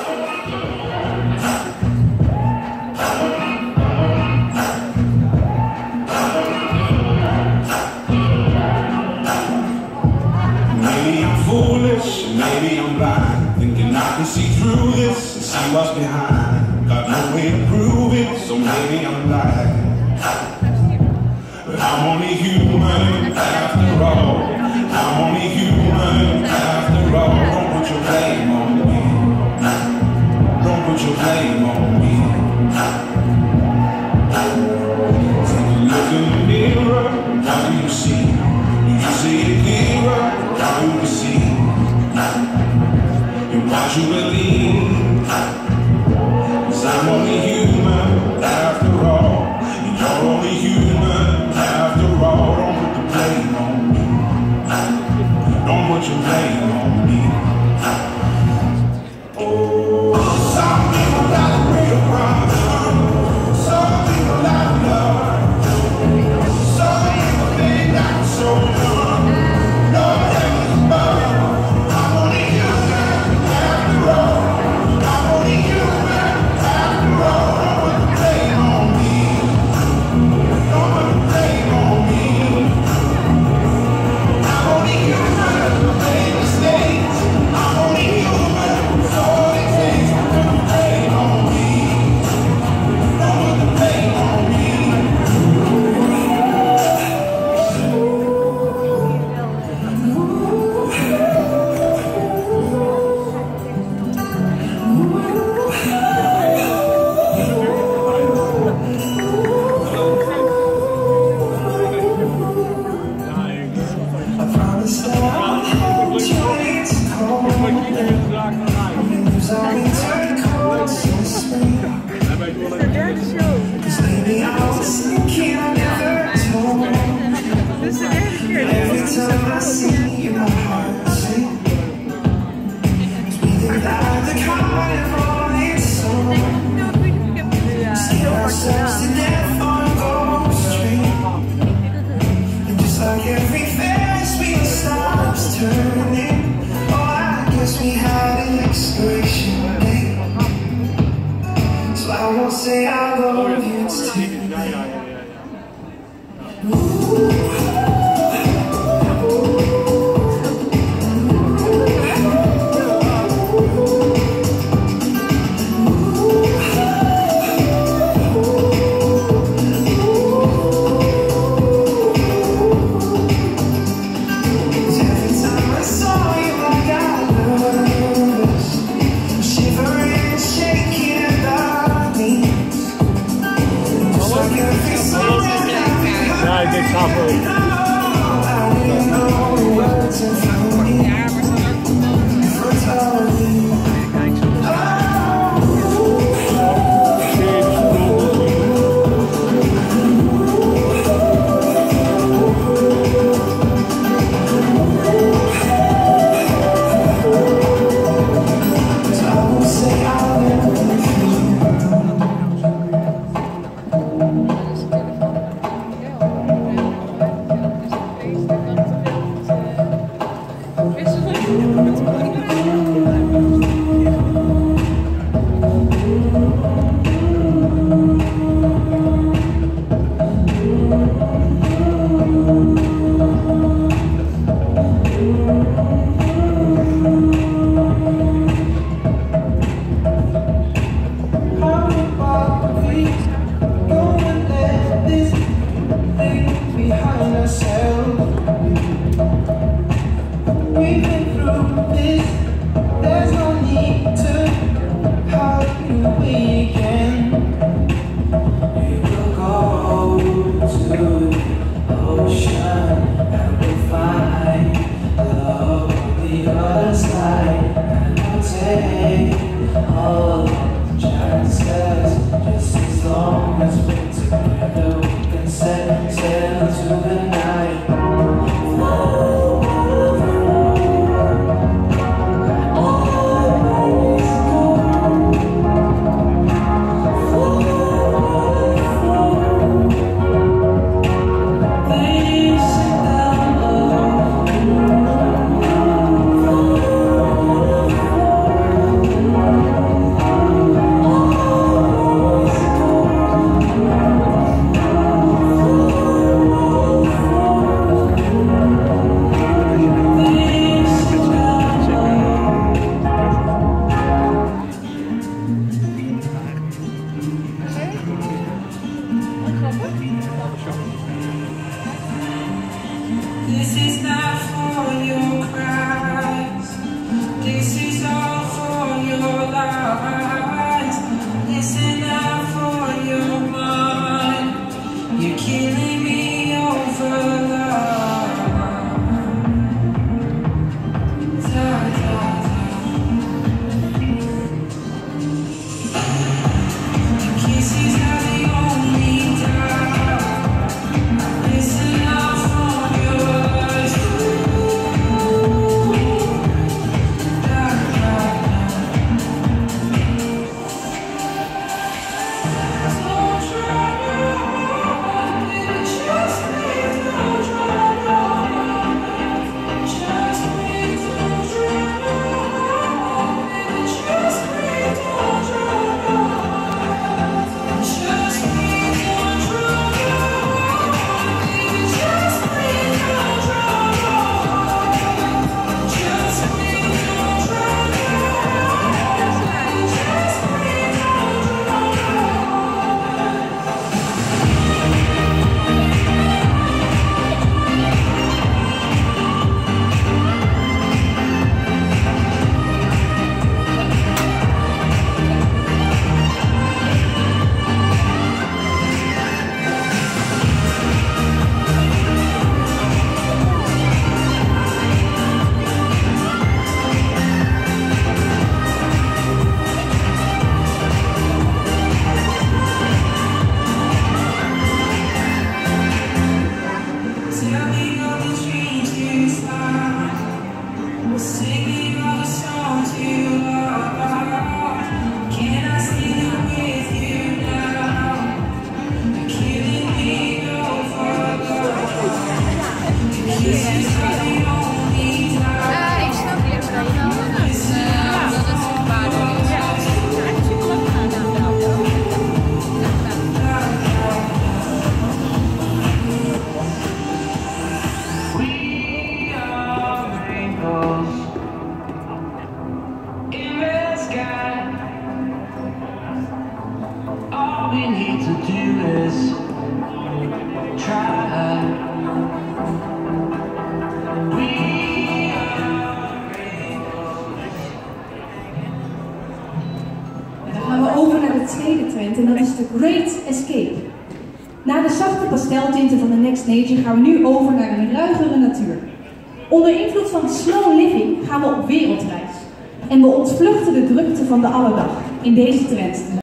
Maybe I'm foolish, maybe I'm blind, thinking I can see through this and see what's behind. Got no way to prove it, so maybe I'm lying. But I'm only human after all. I'm only human after all. Don't put your blame on me. Don't put your blame on me. Take a look in the mirror, what do you see? Do you see it clearer? How you see? And what you believe? 'Cause I'm only human after all. And you're only human after all. Don't put the blame on me. Don't put your blame on me. Oh, some people got a real problem. Some people have love. Some people think I'm so young. No heaven above. I'm only human after all. I'm only human after all. Don't put the blame on me. Don't put the blame on me. I'm only human, make mistakes. I'm only human, so it takes. Don't put the blame on me. Don't put the blame on me. I promise that I'll try to call you. Lose all the coats in spring. 'Cause lately I was thinking I never told. Every time I see you, my heart sings. Breathing like the carnival is so. Scare ourselves to death on a ghost train. And just like every Ferris wheel stops turning, oh, I guess we had an expiration date. So I won't say I love you, it's too late. all we need to do is try. Dan gaan we over naar de tweede trend en dat is de Great Escape. Na de zachte pasteltinten van de Next Nature gaan we nu over naar een ruigere natuur. Onder invloed van slow living gaan we op wereldreis. En we ontvluchten de drukte van de alledag in deze trend.